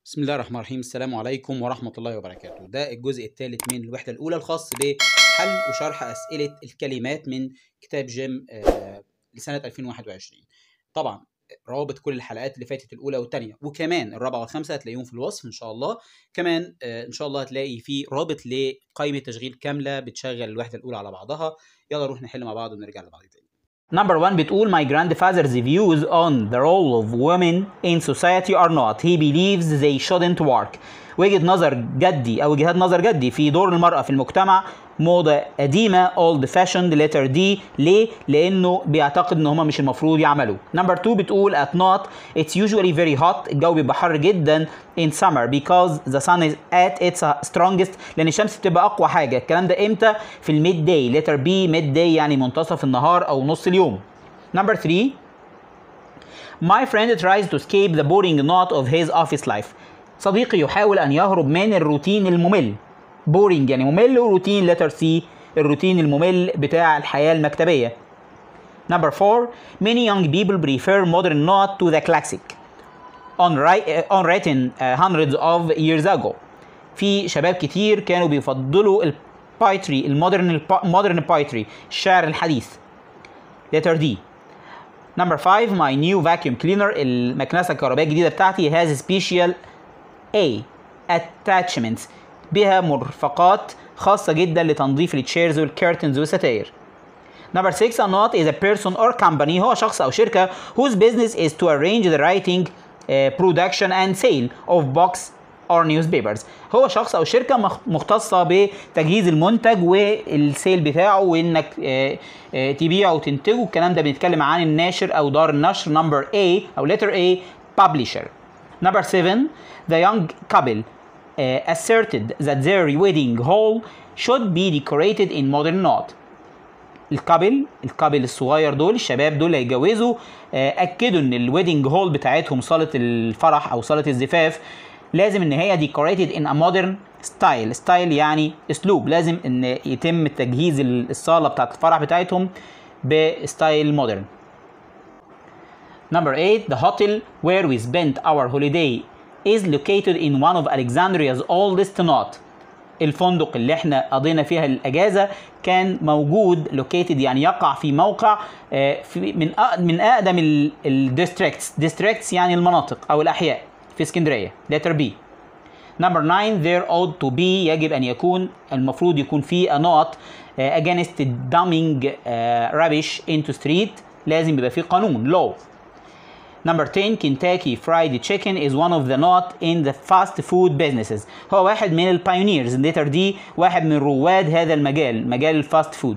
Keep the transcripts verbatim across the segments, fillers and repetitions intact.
بسم الله الرحمن الرحيم. السلام عليكم ورحمة الله وبركاته. ده الجزء الثالث من الوحدة الأولى الخاص بحل وشرح أسئلة الكلمات من كتاب جيم آه لسنة ألفين وواحد وعشرين. طبعا روابط كل الحلقات اللي فاتت الأولى والثانية وكمان الرابعة والخامسة هتلاقيهم في الوصف إن شاء الله. كمان آه إن شاء الله هتلاقي في رابط لقائمة تشغيل كاملة بتشغل الوحدة الأولى على بعضها. يلا نروح نحل مع بعض ونرجع لبعض تاني. Number one بتقول my grandfather's views on the role of women in society are not. He believes they shouldn't work. وجهة نظر جدي أو وجهات نظر جدي في دور المرأة في المجتمع موضة قديمة old fashioned letter D. ليه؟ لأنه بيعتقد إن هما مش المفروض يعملوا. Number two بتقول at not it's usually very hot. الجو بيبقى حر جدا in summer because the sun is at its strongest. لأن الشمس بتبقى أقوى حاجة. الكلام ده إمتى؟ في الميد داي letter B mid day يعني منتصف النهار أو نص اليوم. Number three my friend tries to escape the boring knot of his office life. صديقي يحاول أن يهرب من الروتين الممل. boring يعني ممل، وروتين letter C الروتين الممل بتاع الحياة المكتبية. Number four many young people prefer modern knot to the classic unwritten uh, hundreds of years ago. في شباب كتير كانوا بيفضلوا البايتري المودرن المودرن بايتري الشعر الحديث letter D. Number five my new vacuum cleaner المكنسة الكهربائية الجديدة بتاعتي has special A attachments بها مرفقات خاصة جدا لتنظيف التشيرز والكيرتنز والستاير. Number six a knot is a person or company هو شخص أو شركة whose business is to arrange the writing uh, production and sale of books or newspapers. هو شخص أو شركة مختصة بتجهيز المنتج والسيل بتاعه وإنك uh, uh, تبيعه وتنتجه. الكلام ده بنتكلم عن الناشر أو دار النشر. Number A أو letter A publisher. Number seven the young couple uh, asserted that their wedding hall should be decorated in modern knot. الكابل الكابل الصغير دول الشباب دول اللي هيتجوزوا اكدوا ان الويدنج هول بتاعتهم صاله الفرح او صاله الزفاف لازم ان هي decorated in a modern style. style يعني اسلوب. لازم ان يتم تجهيز الصاله بتاعت الفرح بتاعتهم بستايل مودرن. Number eight the hotel where we spent our holiday is located in one of Alexandria's oldest knot. الفندق اللي احنا قضينا فيها الاجازه كان موجود located يعني يقع في موقع في من من اقدم الديستريكتس. districts يعني المناطق او الاحياء في اسكندريه letter B. Number nine there ought to be يجب ان يكون المفروض يكون في a note against dumping rubbish into street. لازم يبقى في قانون law. Number ten Kentucky Fried Chicken is one of the not in the fast food businesses. هو واحد من البايونيرز letter D واحد من رواد هذا المجال مجال الفاست فود.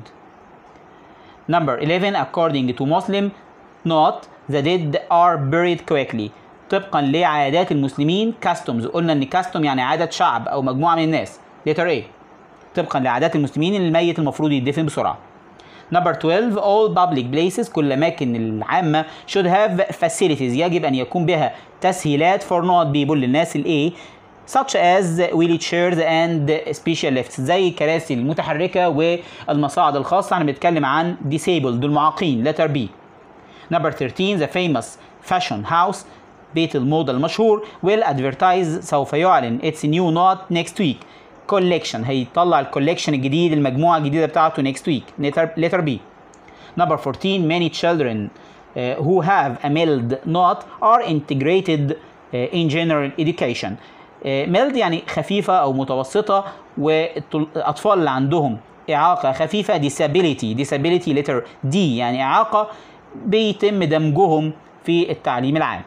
Number eleven according to Muslim not the dead are buried quickly. طبقا لعادات المسلمين customs. قلنا ان custom يعني عادة شعب او مجموعة من الناس letter A. طبقا لعادات المسلمين الميت المفروض يدفن بسرعة. Number twelve all public places كل الأماكن العامة should have facilities يجب أن يكون بها تسهيلات for not people للناس ال A such as wheelchairs and special lifts زي الكراسي المتحركة والمصاعد الخاصة. احنا بنتكلم عن disabled المعاقين letter B. Number thirteen the famous fashion house بيت الموضة المشهور will advertise سوف يعلن its new not next week collection هيطلع الكولكشن الجديد المجموعة الجديدة بتاعته next week letter B. Number fourteen many children uh, who have a mild not are integrated uh, in general education. uh, mild يعني خفيفة أو متوسطة والأطفال اللي عندهم إعاقة خفيفة disability disability letter D يعني إعاقة بيتم دمجهم في التعليم العام.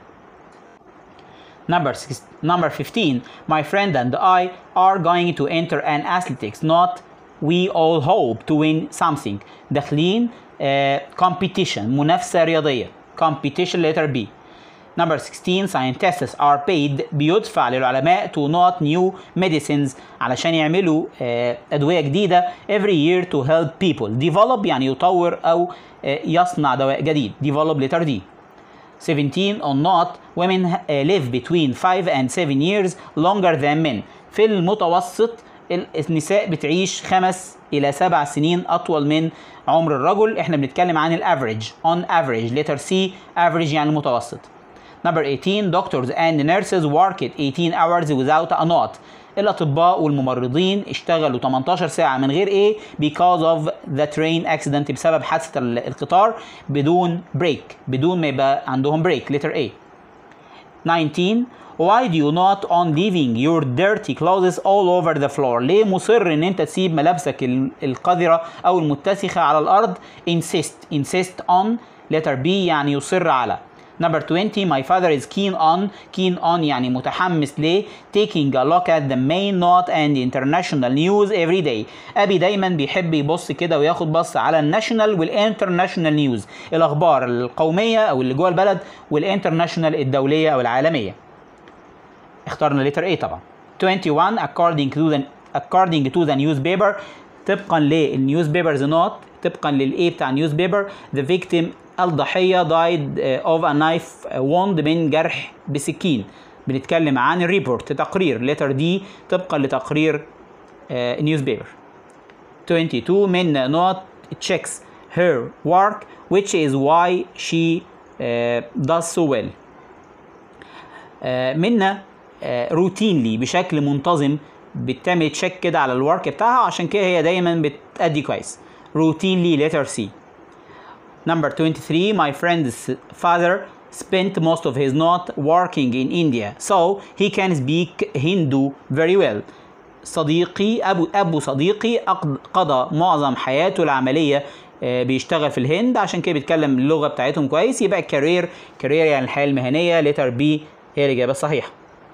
Number six, number fifteen my friend and I are going to enter an athletics not we all hope to win something. داخلين uh, competition منافسة رياضية competition letter B. Number sixteen scientists are paid بيدفع للعلماء to not new medicines علشان يعملوا uh, أدوية جديدة every year to help people. develop يعني يطور أو uh, يصنع دواء جديد develop letter D. seventeen on not women live between five and seven years longer than men. في المتوسط النساء بتعيش خمس إلى سبع سنين أطول من عمر الرجل. احنا بنتكلم عن الافريج on average letter C average يعني المتوسط. Number eighteen, doctors and nurses worked eighteen hours without a note. الأطباء والممرضين اشتغلوا تمنتاشر ساعة من غير إيه؟ because of the train accident، بسبب حادثة القطار بدون بريك، بدون ما يبقى عندهم بريك. letter A. nineteen. Why do you not on leaving your dirty clothes all over the floor؟ ليه مصر ان انت تسيب ملابسك القذرة او المتسخة على الارض؟ insist insist on. letter B يعني يصر على. Number twenty, my father is keen on. keen on يعني متحمس ليه؟ taking a look at the main note and international news every day. أبي دايما بيحب يبص كده وياخد بص على الناشونال والانترناشونال نيوز، الأخبار القومية أو اللي جوه البلد والانترناشونال الدولية أو العالمية. اخترنا letter A طبعا. twenty-one, according to the according to the newspaper، طبقا للنيوز بيبرز نوت، طبقا للإيه بتاع النيوز بيبر، the victim الضحية died of a knife wound من جرح بسكين. بنتكلم عن الريبورت، تقرير. letter D طبقا لتقرير نيوز بيبر. twenty-two من not checks her work which is why she uh, does so well. uh, منا روتينلي uh, بشكل منتظم بتعمل تشيك كده على الورك بتاعها، عشان كده هي دايما بتأدي كويس. روتينلي letter C. Number twenty-three, my friend's father spent most of his not working in India, so he can speak Hindu very well. صديقي أبو أبو صديقي قضى معظم حياته العملية بيشتغل في الهند، عشان كده بيتكلم اللغة بتاعتهم كويس. يبقى career career يعني الحياة المهنية. letter B هي الإجابة الصحيحة.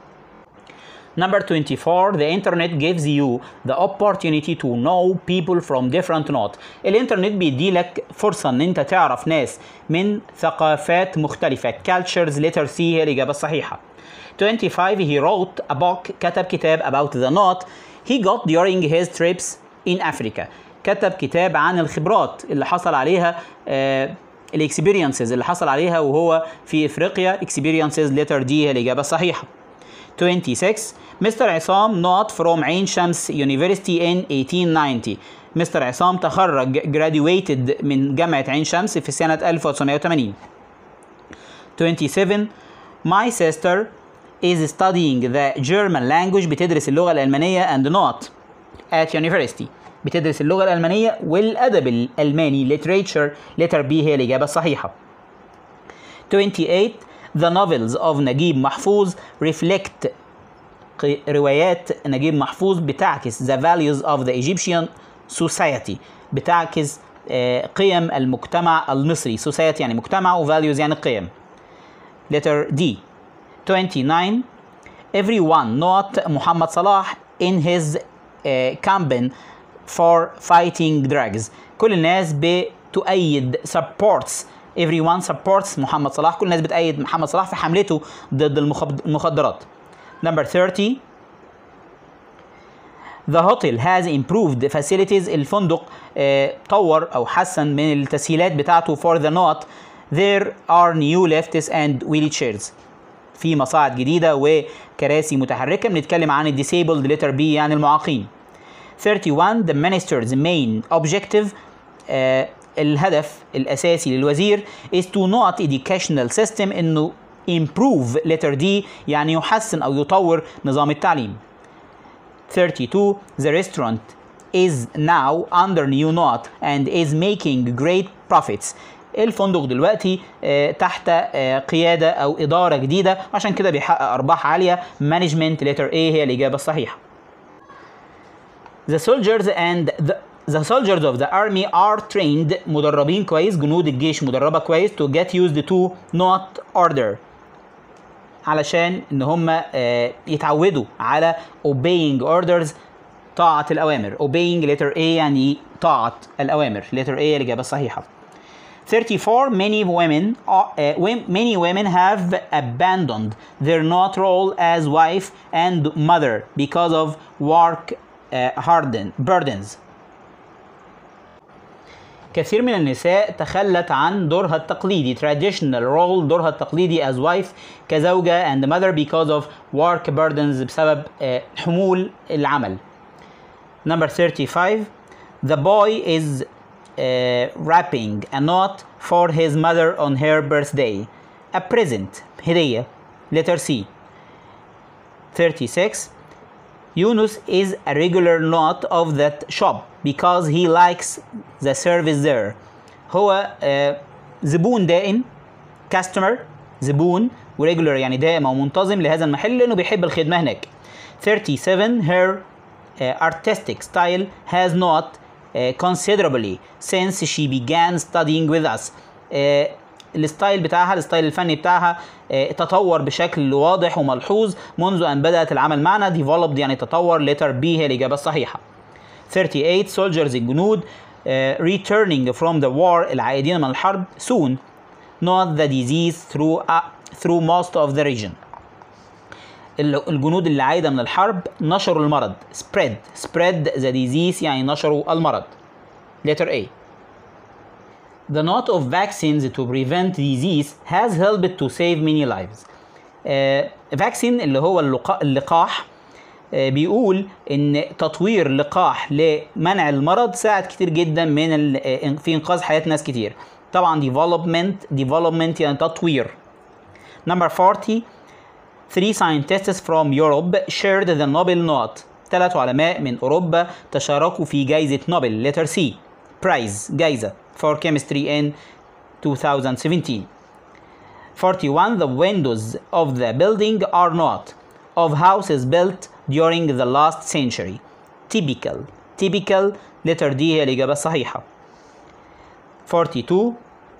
Number twenty-four, the internet gives you the opportunity to know people from different notes. الانترنت بيدي لك فرصة ان انت تعرف ناس من ثقافات مختلفة. cultures. letter C هي الإجابة الصحيحة. twenty-five, he wrote a book. كتب كتاب about the note he got during his trips in Africa. كتب كتاب عن الخبرات اللي حصل عليها آه الاكسبيرينسز اللي حصل عليها وهو في افريقيا. experiences. letter D هي الإجابة الصحيحة. twenty-six, Mister عصام not from عين شمس University in eighteen ninety. مستر عصام تخرج graduated من جامعة عين شمس في سنة ألف وتسعمائة وثمانين. twenty-seven, my sister is studying the German language. بتدرس اللغة الألمانية and not at university. بتدرس اللغة الألمانية والأدب الألماني. literature. letter B هي الإجابة الصحيحة. twenty-eight, the novels of نجيب محفوظ reflect. روايات نجيب محفوظ بتعكس the values of the Egyptian society. بتعكس قيم المجتمع المصري. society يعني مجتمع و values يعني قيم. letter D. twenty-nine, everyone not محمد صلاح in his uh, campaign for fighting drugs. كل الناس بتؤيد supports. everyone supports محمد صلاح. كل الناس بتأيد محمد صلاح في حملته ضد المخدرات. Number thirty, the hotel has improved facilities. الفندق اه طور أو حسن من التسهيلات بتاعته for the note. There are new lifts and wheelchairs. في مصاعد جديدة وكراسي متحركة. بنتكلم عن ال disabled. letter B يعني المعاقين. thirty-one, the minister's main objective. اه الهدف الأساسي للوزير is to not educational system. إنه improve. letter D يعني يحسن أو يطور نظام التعليم. thirty-two, the restaurant is now under new note and is making great profits. الفندق دلوقتي آه تحت آه قيادة أو إدارة جديدة، عشان كده بيحقق أرباح عالية. management. letter A هي الإجابة الصحيحة. the soldiers and the The soldiers of the army are trained. مدربين كويس. جنود الجيش مدربة كويس to get used to not order. علشان ان هم يتعودوا على obeying orders. طاعة الأوامر. obeying. letter A يعني طاعة الأوامر. letter A الإجابة الصحيحة. thirty-four, many women are, uh, many women have abandoned their not role as wife and mother because of work uh, harden burdens. كثير من النساء تخلت عن دورها التقليدي traditional role. دورها التقليدي as wife كزوجة and mother because of work burdens بسبب حمول العمل. Number thirty-five, the boy is uh, wrapping a note for his mother on her birthday. A present هدية letter C. thirty-six Yunus is a regular not of that shop because he likes the service there. هو آه زبون دائم customer زبون وريجولر يعني دائم او منتظم لهذا المحل لانه بيحب الخدمه هناك. thirty-seven Her uh, artistic style has not uh, considerably since she began studying with us. uh, الستايل بتاعها الستايل الفني بتاعها uh, تطور بشكل واضح وملحوظ منذ ان بدات العمل معنا. developed يعني تطور. letter B هي الاجابه الصحيحه. thirty-eight Soldiers الجنود uh, returning from the war العائدين من الحرب soon not the disease through uh, through most of the region. الجنود اللي عايدة من الحرب نشروا المرض spread spread the disease يعني نشروا المرض. letter A. The not of vaccines to prevent disease has helped to save many lives. uh, vaccine اللي هو اللقاح, اللقاح uh, بيقول ان تطوير لقاح لمنع المرض ساعد كتير جدا من ال, uh, في انقاذ حياة ناس كتير. طبعا development development يعني تطوير. Number forty Three scientists from Europe shared the Nobel Not. ثلاث علماء من أوروبا تشاركوا في جائزة نوبل letter C. Prize جائزة for chemistry in two thousand seventeen. forty-one The windows of the building are not of houses built during the last century. Typical typical letter D هي الإجابة الصحيحة. forty-two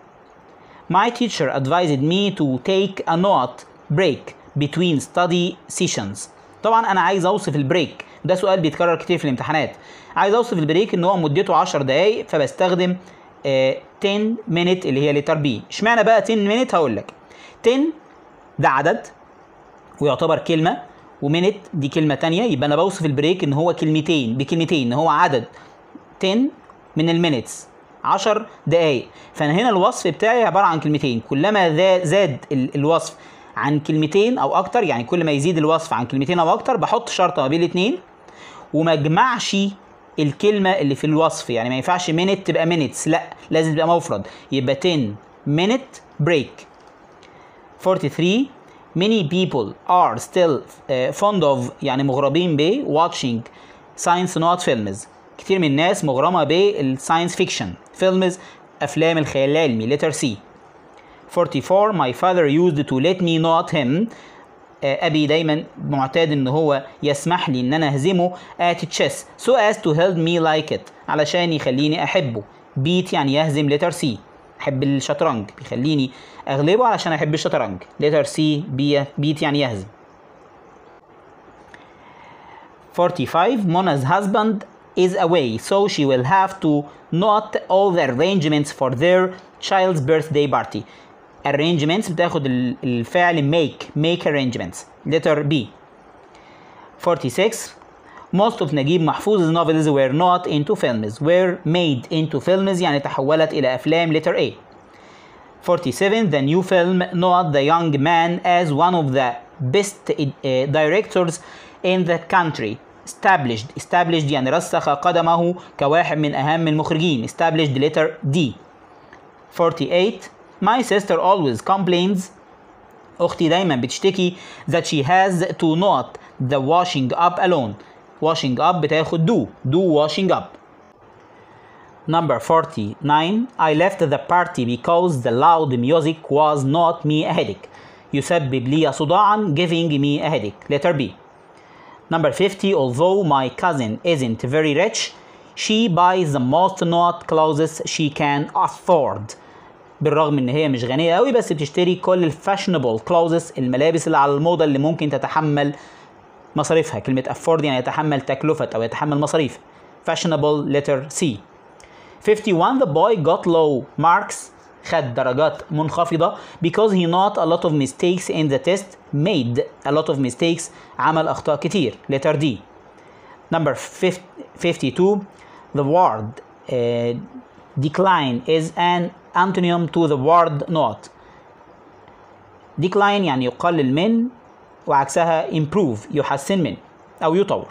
My teacher advised me to take a not break between study sessions. طبعا انا عايز اوصف البريك، ده سؤال بيتكرر كتير في الامتحانات. عايز اوصف البريك ان هو مدته عشر دقايق فبستخدم آه ten minute اللي هي لتر بي. اشمعنى بقى ten minute؟ هقول لك. ten ده عدد ويعتبر كلمه ومينت دي كلمه تانية، يبقى انا بوصف البريك ان هو كلمتين بكلمتين، ان هو عدد ten من المينتس عشر دقايق. فانا هنا الوصف بتاعي عباره عن كلمتين، كلما زاد الوصف عن كلمتين او اكتر، يعني كل ما يزيد الوصف عن كلمتين او اكتر بحط شرطه ما بين الاثنين وما اجمعش الكلمه اللي في الوصف. يعني ما ينفعش minute تبقى minutes، لا لازم تبقى مفرد، يبقى ten minute break. forty-three Many people are still uh, fond of يعني مغرمين ب watching science not films. كتير من الناس مغرمه بالساينس فيكشن فيلمز افلام الخيال العلمي letter C. forty-four My father used to let me not him. أبي دايما معتاد إن هو يسمح لي إن أنا أهزمه at chess so as to help me like it علشان يخليني أحبه. beat يعني يهزم letter C. أحب الشطرنج بيخليني أغلبه علشان أحب الشطرنج letter C. beat يعني يهزم. forty-five Mona's husband is away so she will have to note all the arrangements for their child's birthday party. arrangements بتاخد الفعل make make arrangements letter B. forty-six Most of نجيب محفوظ's novels were not into films were made into films يعني تحولت إلى أفلام letter A. forty-seven The new film not the young man as one of the best uh, directors in the country. established established يعني رسخ قدمه كواحد من أهم المخرجين established letter D. forty-eight My sister always complains. أختي دايما بتشتكي that she has to not the washing up alone. washing up بتاخد do do washing up. Number forty-nine I left the party because the loud music was not me a headache. يسبب لي صداعا giving me a headache letter B. Number fifty Although my cousin isn't very rich she buys the most not clothes she can afford. بالرغم ان هي مش غنيه قوي بس بتشتري كل الفاشنبل كلوزز الملابس اللي على الموضه اللي ممكن تتحمل مصاريفها. كلمه afford يعني يتحمل تكلفه او يتحمل مصاريف. fashionable letter C. fifty-one The boy got low marks خد درجات منخفضه because he not a lot of mistakes in the test made a lot of mistakes عمل اخطاء كتير letter D. Number fifty-two The word uh, decline is an antonym to the word not. decline يعني يقلل من وعكسها improve يحسن من أو يطور.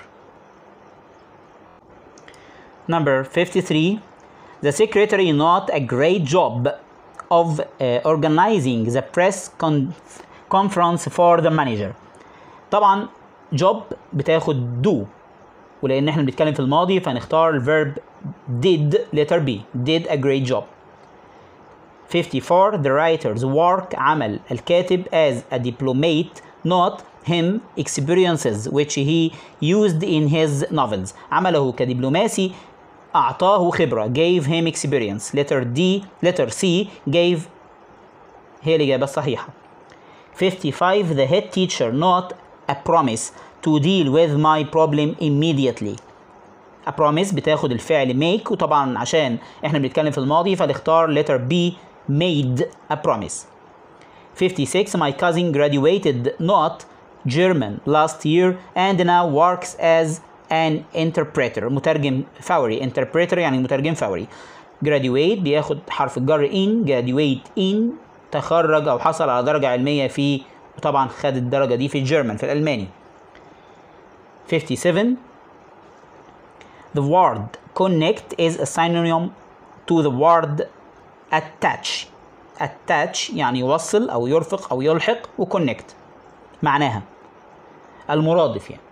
Number fifty-three The secretary not a great job of uh, organizing the press conf conference for the manager. طبعا job بتاخد do، ولان احنا بنتكلم في الماضي فنختار الverb did letter B. did a great job. fifty-four the writer's work عمل الكاتب as a diplomat not him experiences which he used in his novels. عمله كدبلوماسي أعطاه خبرة gave him experience. letter D letter C gave هي الإجابة الصحيحة. fifty-five the head teacher not a promise to deal with my problem immediately. a promise بتاخد الفعل make، وطبعا عشان احنا بنتكلم في الماضي فنختار letter B made a promise. fifty-six my cousin graduated not German last year and now works as an interpreter. مترجم فوري. interpreter يعني مترجم فوري. graduate بياخد حرف الجر in. graduate in تخرج أو حصل على درجة علمية في، وطبعا خد الدرجة دي في الجيرمان في الألماني. fifty-seven the word connect is a synonym to the word attach. attach يعني يوصل أو يرفق أو يلحق، وconnect معناها المرادف يعني.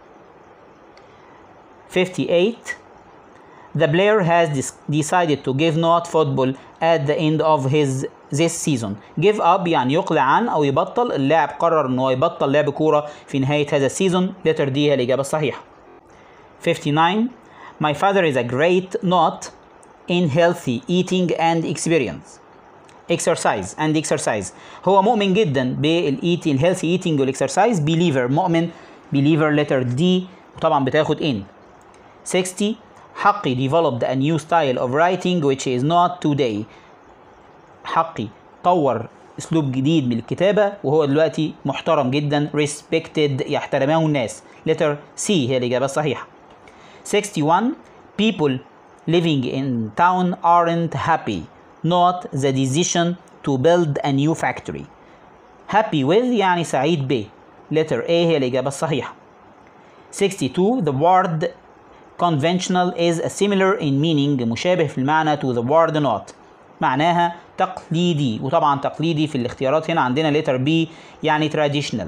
fifty-eight the player has decided to give not football at the end of his this season. give up يعني يقلع عن أو يبطل. اللاعب قرر إنه يبطل لعب كورة في نهاية هذا السيزون. letter D هي الإجابة الصحيحة. fifty-nine my father is a great not in healthy eating and experience. exercise and exercise هو مؤمن جدا بالايتي الهيلثي ايتنج والاكسرسايز. believer مؤمن. believer letter D وطبعا بتاخد in. sixty حقي developed a new style of writing which is not today. حقي طور اسلوب جديد من الكتابه وهو دلوقتي محترم جدا. respected يحترمه الناس. letter C هي الاجابه الصحيحه. sixty-one people living in town aren't happy not the decision to build a new factory. happy with يعني سعيد ب. letter A هي الإجابة الصحيحة. sixty-two the word conventional is a similar in meaning مشابه في المعنى to the word not. معناها تقليدي، وطبعا تقليدي في الاختيارات هنا عندنا letter B يعني traditional.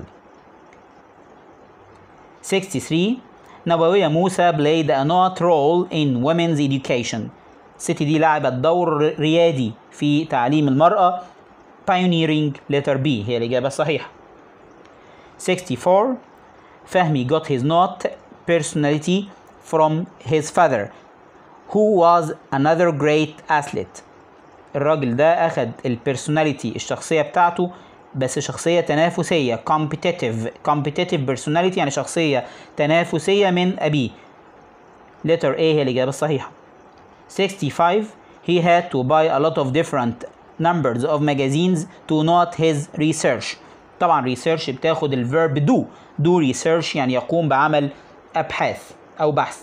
sixty-three نبوية موسى played a not role in women's education. الست دي لعبت دور ريادي في تعليم المرأة. pioneering letter B هي الإجابة الصحيحة. sixty-four فهمي got his not personality from his father who was another great athlete. الراجل ده أخد البيرسوناليتي الشخصية بتاعته بس شخصية تنافسية competitive competitive personality يعني شخصية تنافسية من أبيه. letter A هي الإجابة الصحيحة. sixty-five he had to buy a lot of different numbers of magazines to note his research. طبعا research بتاخد الverb do. do research يعني يقوم بعمل أبحاث أو بحث.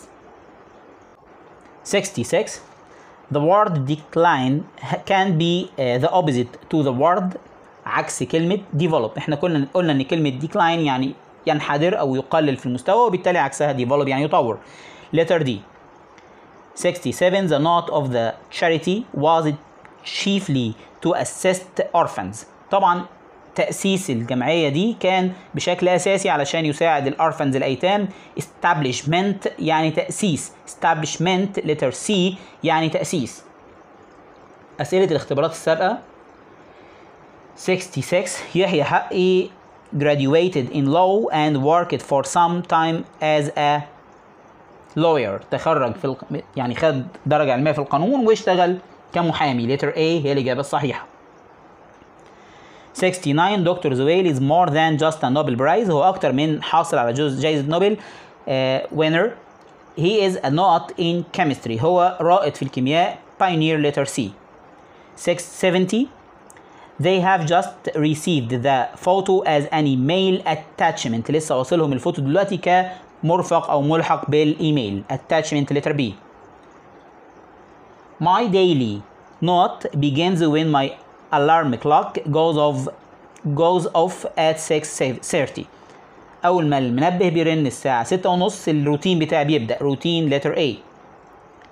sixty-six the word decline can be uh, the opposite to the word عكس كلمة develop. احنا كنا قلنا ان كلمة decline يعني ينحدر او يقلل في المستوى، وبالتالي عكسها develop يعني يطور. letter D. sixty-seven the note of the charity was chiefly to assist orphans. طبعا تأسيس الجمعية دي كان بشكل أساسي علشان يساعد الأورفنز الأيتام. establishment يعني تأسيس. establishment letter C يعني تأسيس. أسئلة الاختبارات السابقة. sixty-six يحيى حقي graduated in law and worked for some time as a lawyer. تخرج في الق... يعني خد درجة علمية في القانون واشتغل كمحامي. letter A هي الإجابة الصحيحة. sixty-nine دكتور زويل is more than just a Nobel Prize. هو أكتر من حاصل على جائزة نوبل. uh, winner he is a not in chemistry. هو رائد في الكيمياء. pioneer letter C. six seventy they have just received the photo as an email attachment. لسه واصلهم الفوتو دلوقتي كمرفق أو ملحق بالإيميل. attachment letter B. my daily not begins when my alarm clock goes off goes off at six thirty. أول ما المنبه بيرن الساعة ستة ونص الروتين بتاعي بيبدأ. روتين letter A.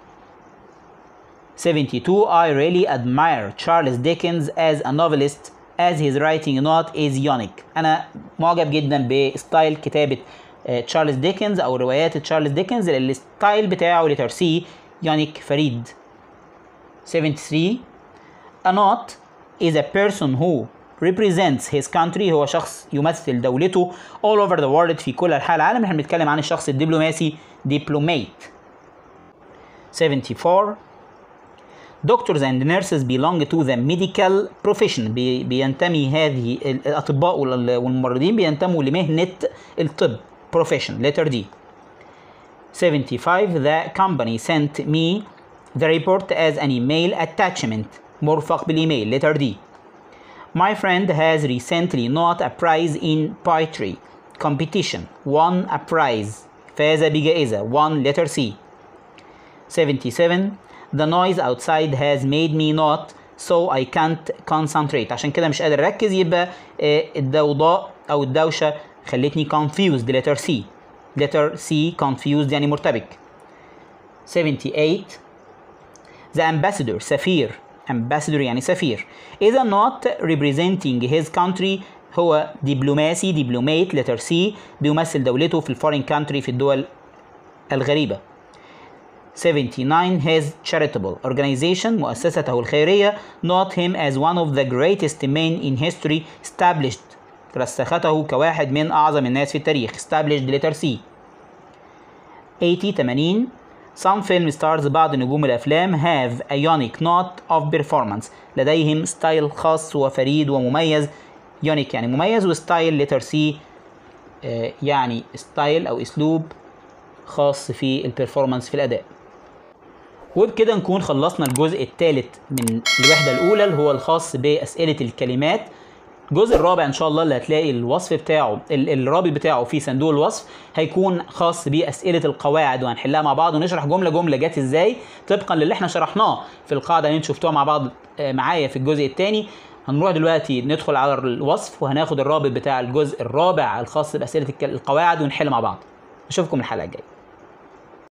seventy-two I really admire Charles Dickens as a novelist as his writing not is unique. أنا معجب جدا بستايل كتابة تشارلز ديكنز أو روايات تشارلز ديكنز، الستايل بتاعه لتر سي يونيك فريد. seventy-three A not is a person who represents his country، هو شخص يمثل دولته all over the world في كل أنحاء العالم. احنا بنتكلم عن الشخص الدبلوماسي diplomate. seventy-four Doctors and nurses belong to the medical profession، بي بينتمي هذه الأطباء والممرضين بينتموا لمهنة الطب profession letter D. seventy-five The company sent me the report as an email attachment، مرفق بالإيميل letter D. My friend has recently not a prize in poetry competition، won a prize، فاز بجائزة won letter C. seventy-seven The noise outside has made me not so I can't concentrate، عشان كده مش قادر أركز، يبقى الضوضاء أو الدوشة خلتني confused letter C. letter C confused يعني مرتبك. seventy-eight The ambassador سفير ambassador يعني سفير is not representing his country، هو دبلوماسي diplomate letter C بيمثل دولته في الفورين country في الدول الغريبة. seventy-nine His charitable organization مؤسسته الخيرية not him as one of the greatest men in history established، رسخته كواحد من أعظم الناس في التاريخ established letter C. eighty ثمانين Some film stars بعض نجوم الأفلام have a unique note of performance، لديهم ستايل خاص وفريد ومميز. unique يعني مميز، وستايل letter C آه يعني ستايل أو أسلوب خاص في البرفورمانس في الأداء. وبكده نكون خلصنا الجزء الثالث من الوحدة الأولى اللي هو الخاص بأسئلة الكلمات. الجزء الرابع ان شاء الله اللي هتلاقي الوصف بتاعه الرابط بتاعه في صندوق الوصف هيكون خاص باسئله القواعد، وهنحلها مع بعض ونشرح جمله جمله جت ازاي طبقا للي احنا شرحناه في القاعده اللي انتوا شفتوها مع بعض معايا في الجزء الثاني. هنروح دلوقتي ندخل على الوصف وهناخد الرابط بتاع الجزء الرابع الخاص باسئله القواعد ونحل مع بعض. اشوفكم الحلقه الجايه.